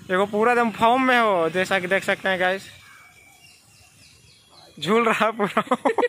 देखो पूरा एकदम फॉर्म में हो, जैसा कि देख सकते हैं गाइस, झूल रहा है पूरा।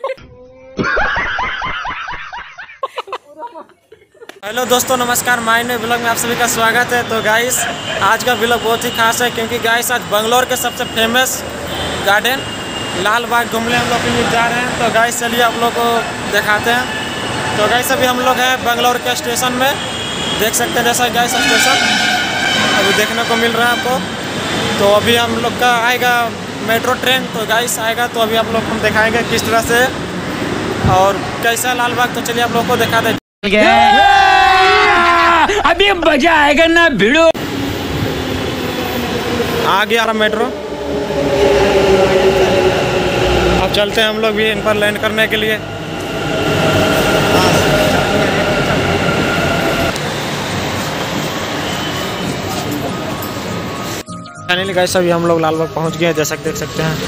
हेलो दोस्तों, नमस्कार। माय न्यू ब्लॉग में आप सभी का स्वागत है। तो गाइस आज का ब्लॉग बहुत ही खास है, क्योंकि गाइस आज बंगलौर के सबसे फेमस गार्डन लाल बाग घूमने हम लोग जा रहे हैं। तो गाइस चलिए आप लोग को दिखाते हैं। तो गाइस अभी हम लोग हैं बंगलौर के स्टेशन में, देख सकते हैं जैसा गाइस स्टेशन अभी देखने को मिल रहा है आपको। तो अभी हम लोग का आएगा मेट्रो ट्रेन, तो गाइस आएगा तो अभी आप लोग हम दिखाएंगे किस तरह से और कैसा लाल बाग। तो चलिए आप लोग को दिखा दें। अभी मजा आएगा ना भिड़ो। आ गया मेट्रो, अब चलते हैं हम लोग भी इन पर लैंड करने के लिए। फाइनली गाइस अभी हम लोग लाल बाग पहुंच गए हैं, जैसा कि देख सकते हैं।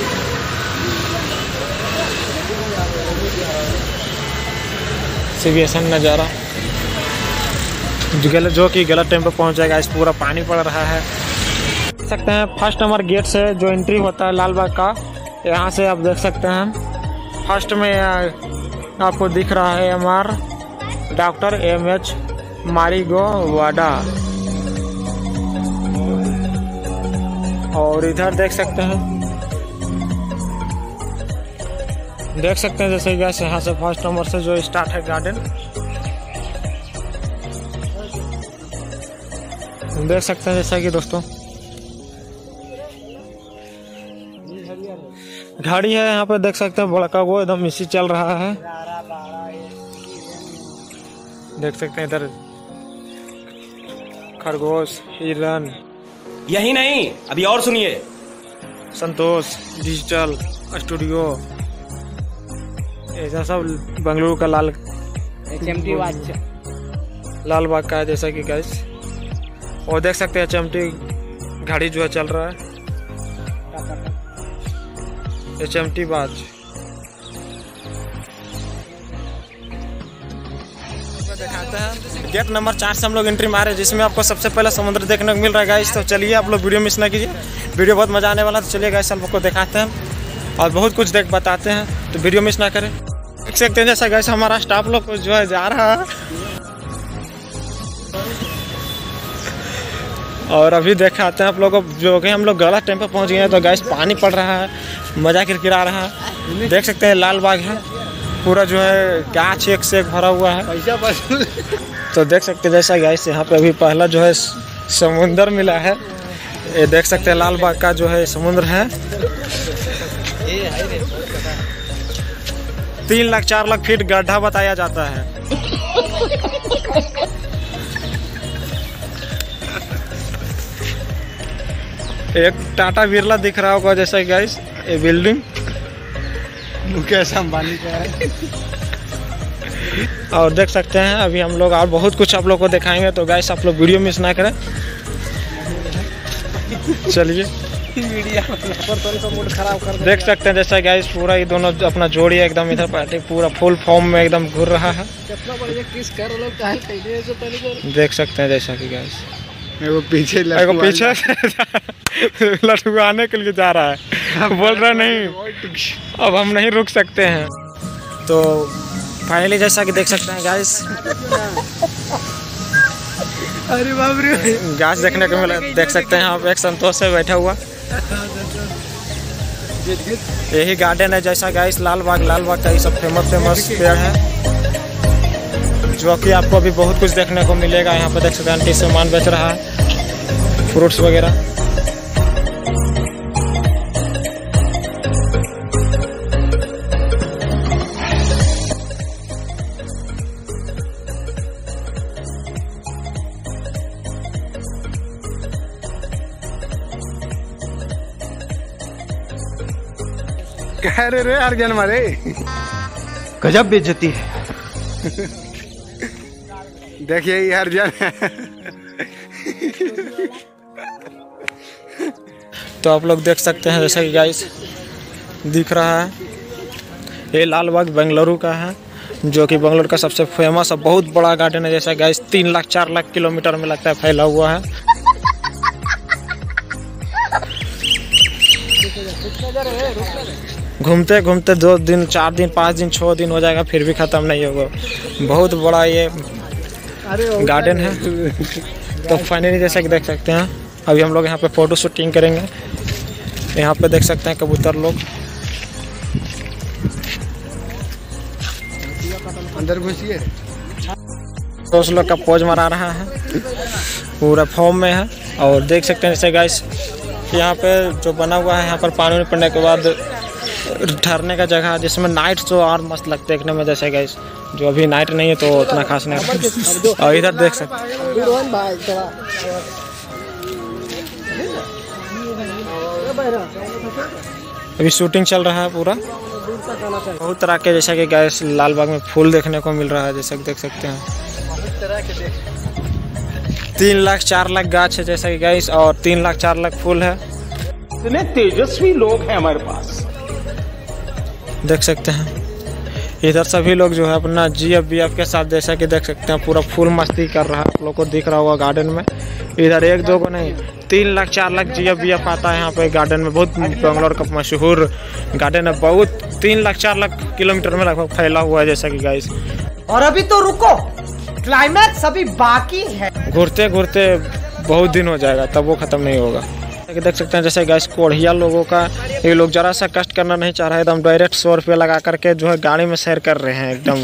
सिविएशन नज़ारा जो कि गलत टाइम पे पहुंच जाएगा। इस पूरा पानी पड़ रहा है, देख सकते हैं। फर्स्ट नंबर गेट से जो एंट्री होता है लाल बाग का, यहाँ से आप देख सकते हैं। फर्स्ट में आपको दिख रहा है MR डॉक्टर MH मारिगो वाडा, और इधर देख सकते हैं जैसे गैस यहाँ से फर्स्ट नंबर से जो स्टार्ट है गार्डन, देख सकते हैं जैसा कि दोस्तों गाड़ी है यहाँ पे, देख सकते हैं बड़का वो एकदम इसी चल रहा है। देख सकते हैं इधर खरगोश, हिरन, यही नहीं अभी और सुनिए। संतोष डिजिटल स्टूडियो, ऐसा सब बंगलुरु का लाल बाग का है, जैसा कि गाइस। और देख सकते हैं HMT गाड़ी जो है चल रहा है, HMT बाज। दिखाते हैं गेट नंबर 4 से हम लोग एंट्री मारे, जिसमें आपको सबसे पहले समुद्र देखने को मिल रहा है गाइस। तो चलिए आप लोग वीडियो मिस ना कीजिए, वीडियो बहुत मजा आने वाला है। तो चलिए गाइस हम लोग को दिखाते हैं और बहुत कुछ बताते हैं, तो वीडियो मिस ना करें। देख सकते हैं जैसा गाइस हमारा स्टाफ लोग जो है जा रहा है, और अभी दिखाते हैं आप लोगों को जो कि हम लोग गलत टाइम पे पहुंच गए हैं। तो गाइस पानी पड़ रहा है, मजा किरकिरा रहा है। देख सकते हैं लाल बाग है पूरा, जो है गाछ एक से एक भरा हुआ है। तो देख सकते हैं जैसा गाइस यहाँ पे अभी पहला जो है समुंदर मिला है। ये देख सकते हैं लाल बाग का जो है समुद्र है। 3 लाख 4 लाख फीट गड्ढा बताया जाता है। एक टाटा बिरला दिख रहा होगा जैसा गाइस, ये बिल्डिंग मुकेश अंबानी का है। और देख सकते हैं अभी हम लोग और बहुत कुछ आप लोग को दिखाएंगे, तो गाइस आप लोग वीडियो मिस ना करें। चलिए देख सकते हैं जैसा गाइस पूरा ये दोनों अपना जोड़ी एकदम इधर पार्टी पूरा फुल फॉर्म में एकदम घूर रहा है। देख सकते हैं जैसा कि गाइस पीछे लटकाने के लिए जा रहा है, बोल रहा नहीं अब हम नहीं रुक सकते हैं। तो फाइनली जैसा कि देख सकते हैं गाइस, अरे बाप रे गाछ देखने को मिला। देख सकते हैं यहाँ पे एक संतोष से बैठा हुआ, यही गार्डन है जैसा गाइस लाल बाग का ये सब फेमस पेड़ है, जो कि आपको अभी बहुत कुछ देखने को मिलेगा। यहाँ पे देख सकते हैं आंटी सामान बेच रहा है, फ्रूट्स वगैरह। कह रहे रे अर्जन मारे गजब बेइज्जती है। देखिए ये अर्जन है। तो आप लोग देख सकते हैं जैसा कि गाइस दिख रहा है, ये लाल बाग बेंगलुरु का है, जो कि बेंगलुरु का सबसे फेमस और बहुत बड़ा गार्डन है। जैसा गाइस 3 लाख 4 लाख किलोमीटर में लगता है फैला हुआ है। घूमते घूमते 2 दिन 4 दिन 5 दिन 6 दिन हो जाएगा फिर भी ख़त्म नहीं होगा। बहुत बड़ा ये गार्डन है। तो फाइनली जैसा कि देख सकते हैं अभी हम लोग यहाँ पे फ़ोटो शूटिंग करेंगे। यहाँ पे देख सकते हैं कबूतर लोग अंदर घुसिए। दोस्त लोग का पोज मरा रहा है, पूरा फॉर्म में है। और देख सकते हैं जैसे गाइस यहाँ पे जो बना हुआ है, यहाँ पर पानी पड़ने के बाद ठहरने का जगह जिसमें नाइट शो और मस्त लगते देखने में। जैसे गाइस जो अभी नाइट नहीं है तो उतना खास नहीं। और इधर देख सकते अभी शूटिंग चल रहा है पूरा। बहुत तरह के जैसा कि गाइस लाल बाग में फूल देखने को मिल रहा है, जैसा कि देख सकते हैं 3 लाख 4 लाख गाछ है जैसा कि गाइस, और 3 लाख 4 लाख फूल है। इतने तेजस्वी लोग हैं हमारे पास, देख सकते हैं। इधर सभी लोग जो है अपना GF के साथ जैसा कि देख सकते हैं पूरा फुल मस्ती कर रहा है। आप लोग को दिख रहा होगा गार्डन में इधर 1-2 को नहीं 3 लाख 4 लाख GF आता है यहाँ पे गार्डन में। बहुत बेंगलोर का मशहूर गार्डन है, बहुत 3 लाख 4 लाख किलोमीटर में लगभग फैला हुआ है जैसा कि गाइस। और अभी तो रुको, क्लाइमैक्स अभी बाकी है। घूरते घूरते बहुत दिन हो जाएगा तब वो खत्म नहीं होगा। देख सकते हैं जैसे गैस कोढ़िया लोगों का, ये लोग जरा सा कष्ट करना नहीं चाह रहे हैं, एकदम डायरेक्ट 100 रुपये लगा करके जो है गाड़ी में सैर कर रहे हैं एकदम।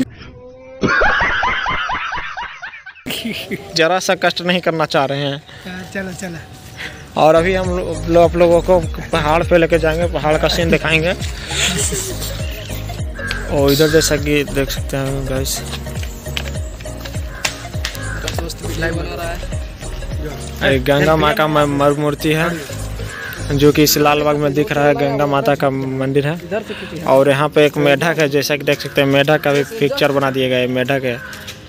जरा सा कष्ट नहीं करना चाह रहे हैं। चलो चलो। और अभी हम लोग आप लोगों को पहाड़ पे लेके जाएंगे, पहाड़ का सीन दिखाएंगे। और इधर जैसा कि देख सकते हैं गाइस एक गंगा माँ का मूर्ति है जो कि इस लाल बाग में दिख रहा है। गंगा माता का मंदिर है। और यहाँ पे एक मेढक है जैसा कि देख सकते हैं, मेढक का भी पिक्चर बना दिया गया है, मेढक है।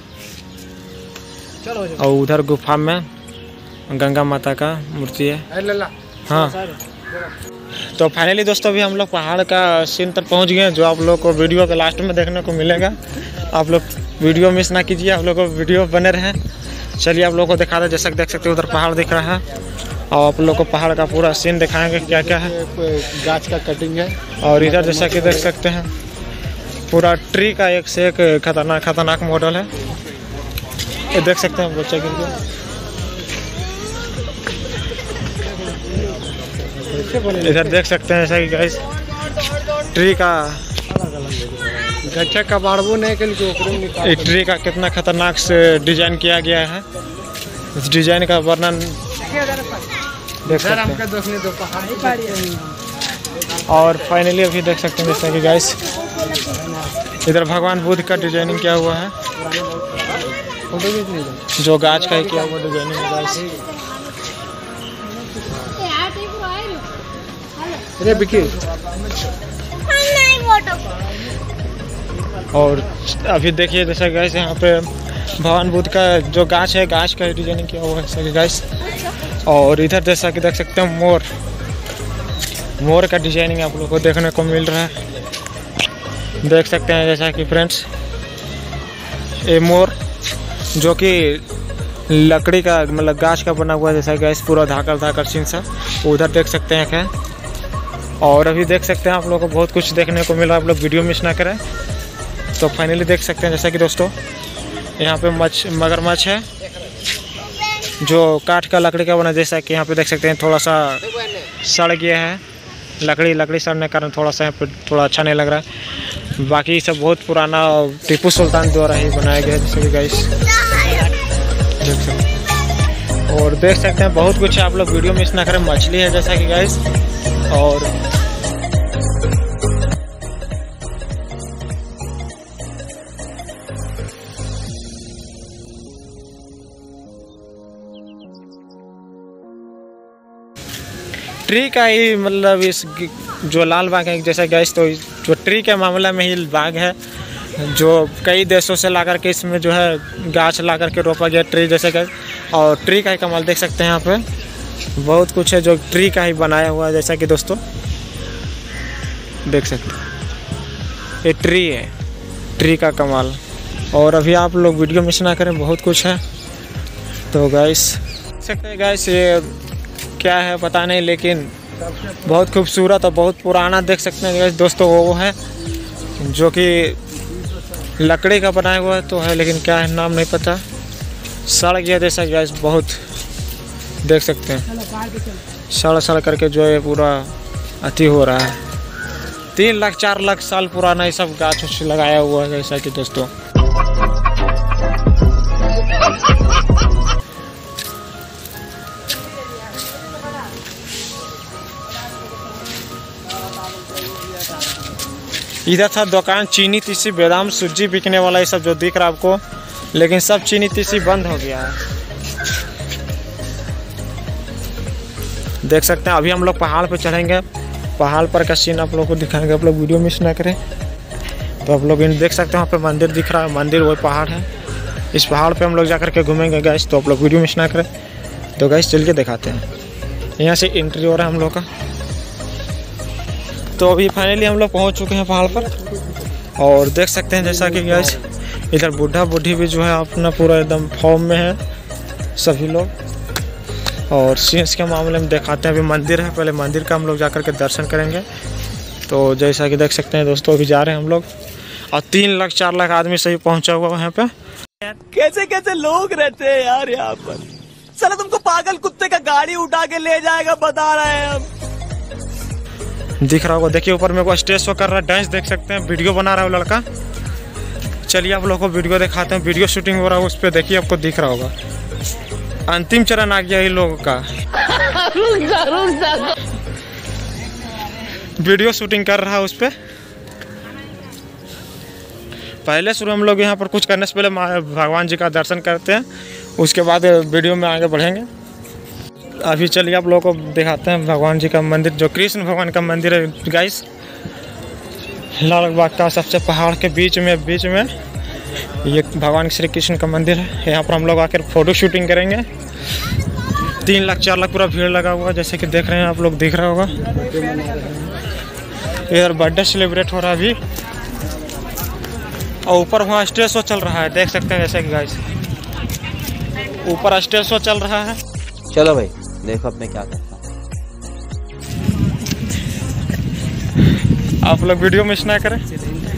और उधर गुफा में गंगा माता का मूर्ति है। हाँ, तो फाइनली दोस्तों अभी हम लोग पहाड़ का सीन तक पहुँच गए, जो आप लोग को वीडियो के लास्ट में देखने को मिलेगा। आप लोग वीडियो मिस ना कीजिए, आप लोग को वीडियो बने रहे। चलिए आप लोगों को दिखा रहे, जैसा कि देख सकते हो उधर पहाड़ दिख रहा है। और आप लोग को पहाड़ का पूरा सीन दिखाएंगे क्या क्या है। गाछ का कटिंग है। और इधर जैसा कि देख सकते हैं पूरा ट्री का एक से एक खतरनाक मॉडल है। ये देख सकते हैं बच्चे गिर गया। इधर देख सकते हैं जैसा कि गाइस ट्री का गच्छा का बाड़बो नहीं के ट्री का कितना खतरनाक से डिजाइन किया गया है। इस डिजाइन का वर्णन देख सकते हैं। और फाइनली अभी देख सकते हैं जैसा कि गाइस इधर भगवान बुद्ध का डिजाइनिंग किया हुआ है, जो गाछ का ही किया हुआ डिजाइनिंग है गाइस। और अभी देखिए जैसा गाइस यहाँ पे भगवान बुद्ध का जो गाछ है, गाछ का डिजाइनिंग किया हुआ है जैसा कि गाइस। और इधर जैसा कि देख सकते हैं मोर का डिजाइनिंग आप लोगों को देखने को मिल रहा है। देख सकते हैं जैसा कि फ्रेंड्स ये मोर जो कि लकड़ी का मतलब गाछ का बना हुआ है जैसा कि गाइस, पूरा धाकड़ सीन सा उधर देख सकते हैं क्या। और अभी देख सकते हैं आप लोगों को बहुत कुछ देखने को मिला, आप लोग वीडियो मिस ना करें। तो फाइनली देख सकते हैं जैसा कि दोस्तों यहाँ पे मगरमच्छ है जो काठ का लकड़ी का बना, जैसा कि यहाँ पे देख सकते हैं थोड़ा सा सड़ गया है। लकड़ी सड़ने के कारण थोड़ा सा यहाँ पे थोड़ा अच्छा नहीं लग रहा है। बाकी सब बहुत पुराना टीपू सुल्तान द्वारा ही बनाया गया है जैसे कि गाइस देख सकते हैं। और देख सकते हैं बहुत कुछ है, आप लोग वीडियो मिस ना करें। मछली है जैसा कि गाइस। और ट्री का ही मतलब इस जो लाल बाग है जैसा गाइस, तो जो ट्री के मामले में ही बाग है जो कई देशों से ला करके इसमें जो है गाछ ला करके रोपा गया ट्री जैसे गाइस। और ट्री का ही कमाल देख सकते हैं, यहाँ पे बहुत कुछ है जो ट्री का ही बनाया हुआ है जैसा कि दोस्तों देख सकते हैं। ये ट्री है, ट्री का कमाल। और अभी आप लोग वीडियो मिस ना करें, बहुत कुछ है। तो गाइस देख सकते हैं गाइस ये क्या है पता नहीं, लेकिन बहुत खूबसूरत और बहुत पुराना देख सकते हैं दोस्तों। वो है जो कि लकड़ी का बनाया हुआ तो है, लेकिन क्या है नाम नहीं पता। सड़ गया जैसा गैस, बहुत देख सकते हैं सड़ करके जो है पूरा अति हो रहा है। 3 लाख 4 लाख साल पुराना ये सब गाछ लगाया हुआ है जैसा कि दोस्तों। इधर था दुकान चीनी तीसी बादाम सूजी बिकने वाला, ये सब जो दिख रहा है आपको, लेकिन सब चीनी तीसी बंद हो गया है। देख सकते हैं अभी हम लोग पहाड़ पे चढ़ेंगे। पहाड़ पर का सीन आप लोग को दिखाएंगे, आप लोग वीडियो मिस ना करें। तो आप लोग देख सकते हैं वहाँ पे मंदिर दिख रहा है, मंदिर वही पहाड़ है। इस पहाड़ पे हम लोग जा करके घूमेंगे गैस, तो आप लोग वीडियो मिस ना करें। तो गैस चल के दिखाते हैं। यहाँ से एंट्री हो रहा है हम लोग का। तो अभी फाइनली हम लोग पहुँच चुके हैं पहाड़ पर, और देख सकते हैं जैसा कि गैस इधर बूढ़ा बूढ़ी भी जो है अपना पूरा एकदम फॉर्म में है सभी लोग। और सीन्स के मामले में दिखाते हैं। अभी मंदिर है, पहले मंदिर का हम लोग जाकर के दर्शन करेंगे। तो जैसा कि देख सकते हैं दोस्तों अभी जा रहे हैं हम लोग, और 3 लाख 4 लाख आदमी सही पहुंचा हुआ है यहाँ पे। कैसे कैसे लोग रहते हैं यार यहाँ पर। साला तुमको पागल कुत्ते का गाड़ी उठा के ले जाएगा, बता रहे हैं हम। दिख रहा होगा, देखिए ऊपर में को स्टेज शो कर रहा है, डांस देख सकते हैं, वीडियो बना रहा है वो लड़का। चलिए आप लोगों को वीडियो दिखाते हैं, वीडियो शूटिंग हो रहा है उस पर, देखिए आपको दिख रहा होगा। अंतिम चरण आ गया इन लोगों का। वीडियो शूटिंग कर रहा है उस पर। पहले शुरू हम लोग यहाँ पर कुछ करने से पहले भगवान जी का दर्शन करते हैं, उसके बाद वीडियो में आगे बढ़ेंगे। अभी चलिए आप लोगों को दिखाते हैं भगवान जी का मंदिर, जो कृष्ण भगवान का मंदिर है गाइस। लाल बाग का सबसे पहाड़ के बीच में ये भगवान श्री कृष्ण का मंदिर है। यहाँ पर हम लोग आकर फोटो शूटिंग करेंगे। 3 लाख 4 लाख पूरा भीड़ लगा हुआ है, जैसे कि देख रहे हैं आप लोग, दिख रहा होगा। इधर बर्थडे सेलिब्रेट हो रहा है अभी, और ऊपर वहाँ स्टेज शो चल रहा है, देख सकते हैं जैसे कि गाइस ऊपर स्टेज शो चल रहा है। चलो भाई देखो अब मैं क्या करता हूँ। आप लोग वीडियो मिस ना करें।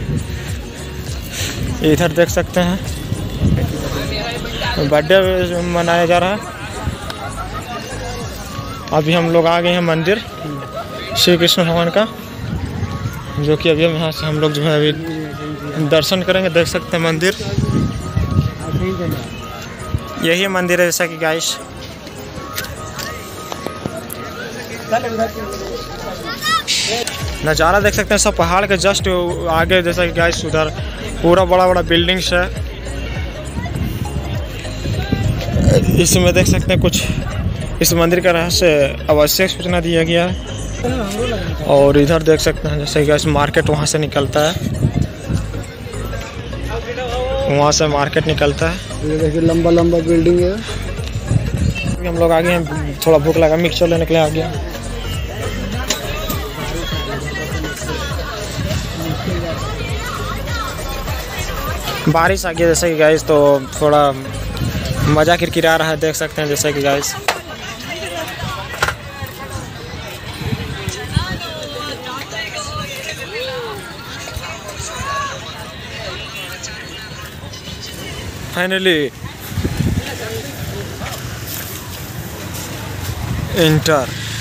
इधर देख सकते हैं बर्थडे मनाया जा रहा है। अभी हम लोग आ गए हैं मंदिर श्री कृष्ण भगवान का, जो कि अभी यहाँ से हम लोग जो है अभी दर्शन करेंगे। देख सकते हैं मंदिर, यही मंदिर है जैसा कि गाइस। नज़ारा देख सकते हैं सब पहाड़ के जस्ट आगे, जैसा कि गाइस उधर पूरा बड़ा बड़ा बिल्डिंग्स है। इसमें देख सकते हैं कुछ इस मंदिर का रहस्य आवश्यक सूचना दिया गया है। और इधर देख सकते हैं जैसे कि गाइस मार्केट वहाँ से निकलता है, वहाँ से मार्केट निकलता है। ये देखिए लंबा लंबा बिल्डिंग है। हम लोग आगे हैं, थोड़ा भूख लगा, मिक्सचर लेने के लिए आ गया। बारिश आ गया जैसे कि गाइस, तो थोड़ा मज़ा किरकिरा रहा है, देख सकते हैं जैसे कि गाइस। Finally inter